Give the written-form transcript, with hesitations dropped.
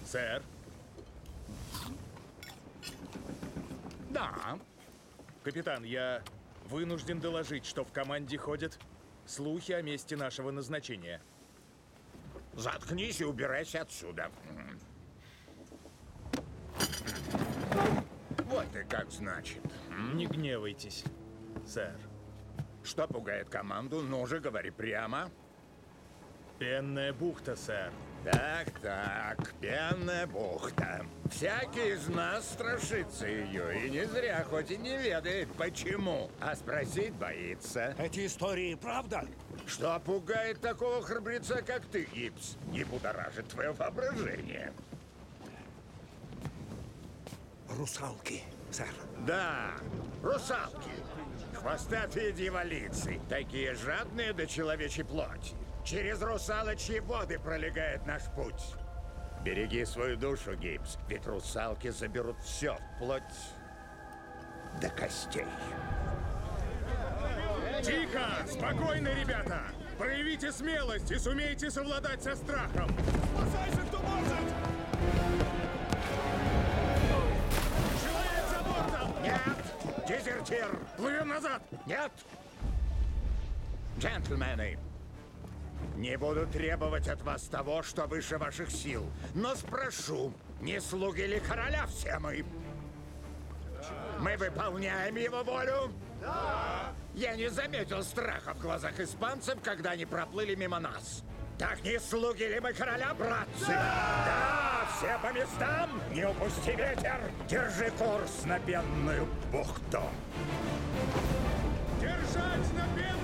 Сэр? Да. Капитан, я вынужден доложить, что в команде ходят слухи о месте нашего назначения. Заткнись и убирайся отсюда. Вот и как значит. Не гневайтесь, сэр. Что пугает команду? Ну же, говори прямо. Пенная бухта, сэр. Так, Пенная бухта. Всякий из нас страшится ее, и не зря, хоть и не ведает, почему. А спросить боится. Эти истории правда? Что пугает такого храбреца, как ты, Гибс? Не будоражит твое воображение. Русалки, сэр. Да, русалки. Хвостатые дьяволицы. Такие жадные до человечьей плоти. Через русалочьи воды пролегает наш путь. Береги свою душу, Гибс, ведь русалки заберут все, вплоть до костей. Тихо! Спокойно, ребята! Проявите смелость и сумейте совладать со страхом! Спасайся, кто может! Человек за бортом! Нет! Дезертир! Плывем назад! Нет! Джентльмены, не буду требовать от вас того, что выше ваших сил, но спрошу, не слуги ли короля все мы? Мы выполняем его волю? Да! Я не заметил страха в глазах испанцев, когда они проплыли мимо нас. Так не слуги ли мы короля, братцы? Да! Все по местам! Не упусти ветер! Держи курс на Пенную бухту! Держать на пенную!